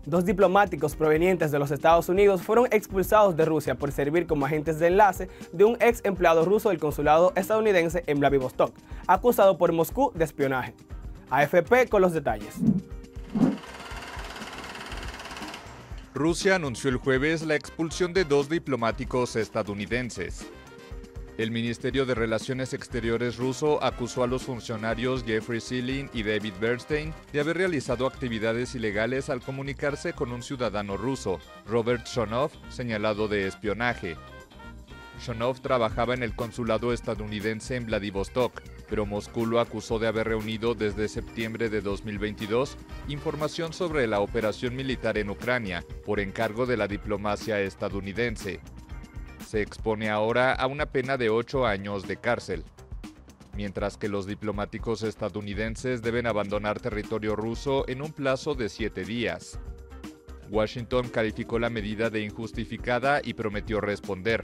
Dos diplomáticos provenientes de los Estados Unidos fueron expulsados de Rusia por servir como agentes de enlace de un ex empleado ruso del consulado estadounidense en Vladivostok, acusado por Moscú de espionaje. AFP con los detalles. Rusia anunció el jueves la expulsión de dos diplomáticos estadounidenses. El Ministerio de Relaciones Exteriores ruso acusó a los funcionarios Jeffrey Zielin y David Bernstein de haber realizado actividades ilegales al comunicarse con un ciudadano ruso, Robert Shonov, señalado de espionaje. Shonov trabajaba en el consulado estadounidense en Vladivostok, pero Moscú lo acusó de haber reunido desde septiembre de 2022 información sobre la operación militar en Ucrania por encargo de la diplomacia estadounidense. Se expone ahora a una pena de 8 años de cárcel, mientras que los diplomáticos estadounidenses deben abandonar territorio ruso en un plazo de 7 días. Washington calificó la medida de injustificada y prometió responder.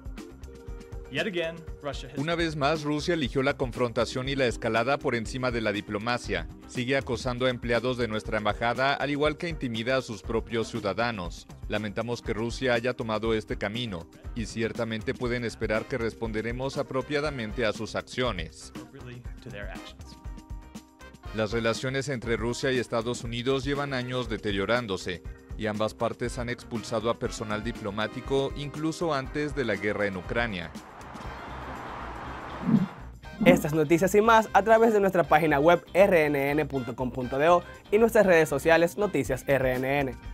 Una vez más, Rusia eligió la confrontación y la escalada por encima de la diplomacia. Sigue acosando a empleados de nuestra embajada, al igual que intimida a sus propios ciudadanos. Lamentamos que Rusia haya tomado este camino, y ciertamente pueden esperar que responderemos apropiadamente a sus acciones. Las relaciones entre Rusia y Estados Unidos llevan años deteriorándose, y ambas partes han expulsado a personal diplomático incluso antes de la guerra en Ucrania. Estas noticias y más a través de nuestra página web rnn.com.do y nuestras redes sociales Noticias RNN.